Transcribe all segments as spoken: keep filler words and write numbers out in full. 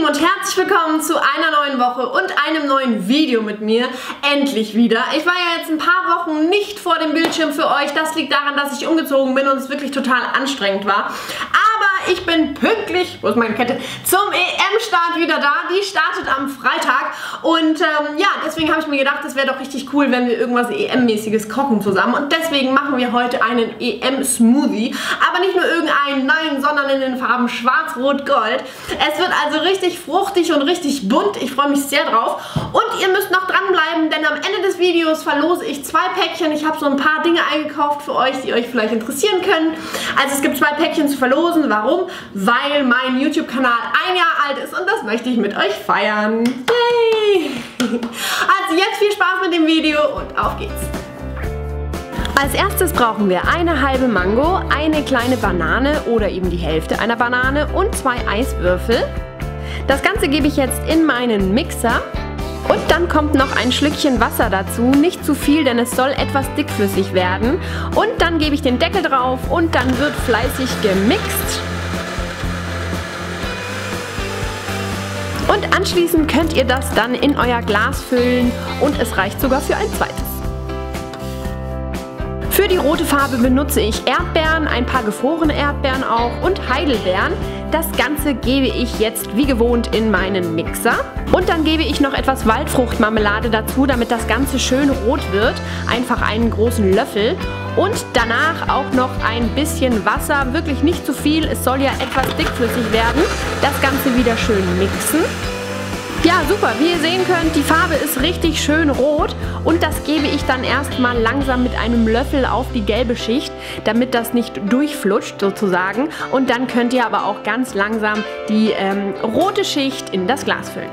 und herzlich willkommen zu einer neuen Woche und einem neuen Video mit mir. Endlich wieder. Ich war ja jetzt ein paar Wochen nicht vor dem Bildschirm für euch. Das liegt daran, dass ich umgezogen bin und es wirklich total anstrengend war. Aber ich bin pünktlich, wo ist meine Kette, zum E M-Start wieder da. Die startet am Freitag und ähm, ja, deswegen habe ich mir gedacht, es wäre doch richtig cool, wenn wir irgendwas E M-mäßiges kochen zusammen. Und deswegen machen wir heute einen E M-Smoothie. Aber nicht nur irgendeinen, nein, sondern in den Farben Schwarz, Rot, Gold. Es wird also richtig fruchtig und richtig bunt. Ich freue mich sehr drauf. Und ihr müsst noch dranbleiben, denn am Ende des Videos verlose ich zwei Päckchen. Ich habe so ein paar Dinge eingekauft für euch, die euch vielleicht interessieren können. Also es gibt zwei Päckchen zu verlosen. Warum? Weil mein YouTube-Kanal ein Jahr alt ist und das möchte ich mit euch feiern. Yay! Also jetzt viel Spaß mit dem Video und auf geht's. Als erstes brauchen wir eine halbe Mango, eine kleine Banane oder eben die Hälfte einer Banane und zwei Eiswürfel. Das Ganze gebe ich jetzt in meinen Mixer und dann kommt noch ein Schlückchen Wasser dazu, nicht zu viel, denn es soll etwas dickflüssig werden. Und dann gebe ich den Deckel drauf und dann wird fleißig gemixt. Und anschließend könnt ihr das dann in euer Glas füllen und es reicht sogar für ein zweites. Für die rote Farbe benutze ich Erdbeeren, ein paar gefrorene Erdbeeren auch und Heidelbeeren. Das Ganze gebe ich jetzt wie gewohnt in meinen Mixer. Und dann gebe ich noch etwas Waldfruchtmarmelade dazu, damit das Ganze schön rot wird. Einfach einen großen Löffel. Und danach auch noch ein bisschen Wasser, wirklich nicht zu viel, es soll ja etwas dickflüssig werden. Das Ganze wieder schön mixen. Ja, super, wie ihr sehen könnt, die Farbe ist richtig schön rot und das gebe ich dann erstmal langsam mit einem Löffel auf die gelbe Schicht, damit das nicht durchflutscht sozusagen. Und dann könnt ihr aber auch ganz langsam die ähm, rote Schicht in das Glas füllen.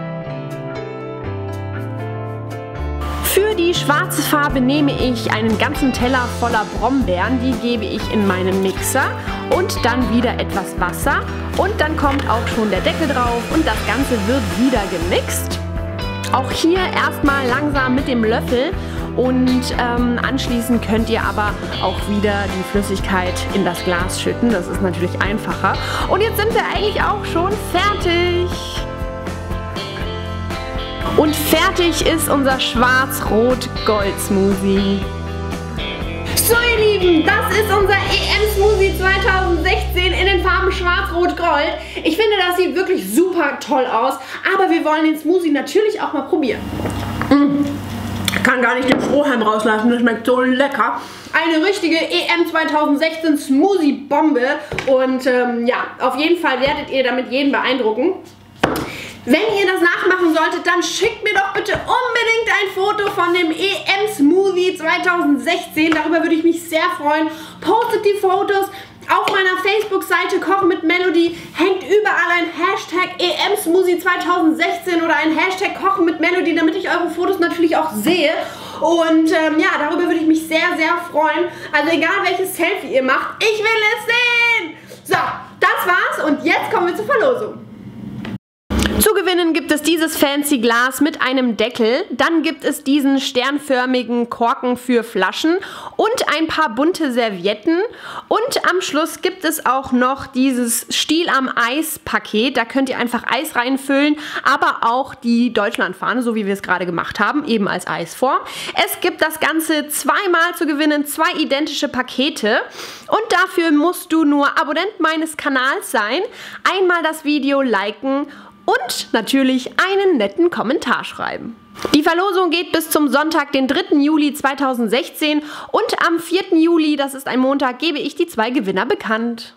Für die schwarze Farbe nehme ich einen ganzen Teller voller Brombeeren, die gebe ich in meinen Mixer und dann wieder etwas Wasser und dann kommt auch schon der Deckel drauf und das Ganze wird wieder gemixt. Auch hier erstmal langsam mit dem Löffel und ähm, anschließend könnt ihr aber auch wieder die Flüssigkeit in das Glas schütten, das ist natürlich einfacher. Und jetzt sind wir eigentlich auch schon fertig. Und fertig ist unser Schwarz-Rot-Gold-Smoothie. So ihr Lieben, das ist unser E M-Smoothie zweitausendsechzehn in den Farben Schwarz-Rot-Gold. Ich finde, das sieht wirklich super toll aus, aber wir wollen den Smoothie natürlich auch mal probieren. Mmh. Ich kann gar nicht den Strohhalm rauslassen, das schmeckt so lecker. Eine richtige E M zweitausendsechzehn Smoothie-Bombe und ähm, ja, auf jeden Fall werdet ihr damit jeden beeindrucken. Wenn ihr das nachmachen solltet, dann schickt mir doch bitte unbedingt ein Foto von dem E M-Smoothie zweitausendsechzehn. Darüber würde ich mich sehr freuen. Postet die Fotos. Auf meiner Facebook-Seite Kochen mit Melody hängt überall ein Hashtag E M-Smoothie zweitausendsechzehn oder ein Hashtag Kochen mit Melody, damit ich eure Fotos natürlich auch sehe. Und ähm, ja, darüber würde ich mich sehr, sehr freuen. Also egal welches Selfie ihr macht, ich will es sehen! So, das war's und jetzt kommen wir zur Verlosung. Zu gewinnen gibt es dieses fancy Glas mit einem Deckel, dann gibt es diesen sternförmigen Korken für Flaschen und ein paar bunte Servietten und am Schluss gibt es auch noch dieses Stiel am Eis Paket, da könnt ihr einfach Eis reinfüllen, aber auch die Deutschlandfahne, so wie wir es gerade gemacht haben, eben als Eisform. Es gibt das Ganze zweimal zu gewinnen, zwei identische Pakete und dafür musst du nur Abonnent meines Kanals sein, einmal das Video liken und natürlich einen netten Kommentar schreiben. Die Verlosung geht bis zum Sonntag, den dritten Juli zweitausendsechzehn und am vierten Juli, das ist ein Montag, gebe ich die zwei Gewinner bekannt.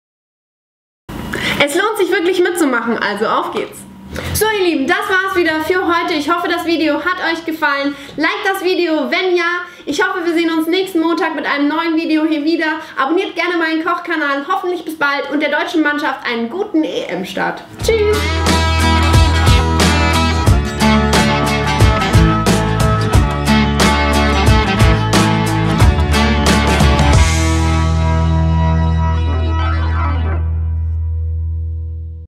Es lohnt sich wirklich mitzumachen, also auf geht's! So ihr Lieben, das war's wieder für heute. Ich hoffe, das Video hat euch gefallen. Like das Video, wenn ja. Ich hoffe, wir sehen uns nächsten Montag mit einem neuen Video hier wieder. Abonniert gerne meinen Kochkanal. Hoffentlich bis bald und der deutschen Mannschaft einen guten E M-Start. Tschüss!